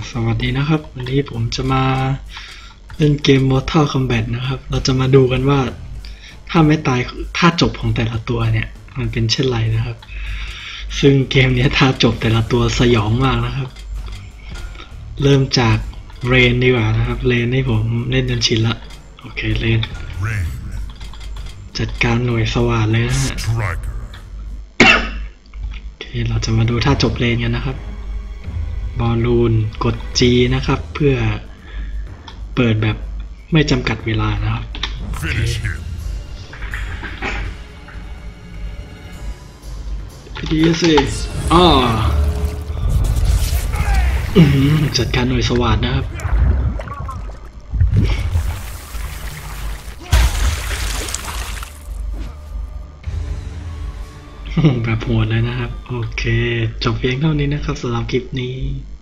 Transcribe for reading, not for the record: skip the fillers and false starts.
สวัสดีนะครับวันนี้ผมจะมาเล่นเกม Mortal Kombat นะครับเราจะมาดูกันว่าถ้าไม่ตายท่าจบของแต่ละตัวเนี่ยมันเป็นเช่นไรนะครับซึ่งเกมนี้ท่าจบแต่ละตัวสยองมากนะครับเริ่มจากเรนดีกว่านะครับเรนนี่ผมเล่นจนชินละโอเคเรนจัดการหน่วยสว่านเลยนะฮะโอเคเราจะมาดูท่าจบเรนกันนะครับบอลลูนกด G นะครับเพื่อเปิดแบบไม่จำกัดเวลานะครับพี่ดีสิจัดการหน่วยสว่านนะครับแบบโหดเลยนะครับโอเคจบเพียงเท่านี้นะครับสำหรับคลิปนี้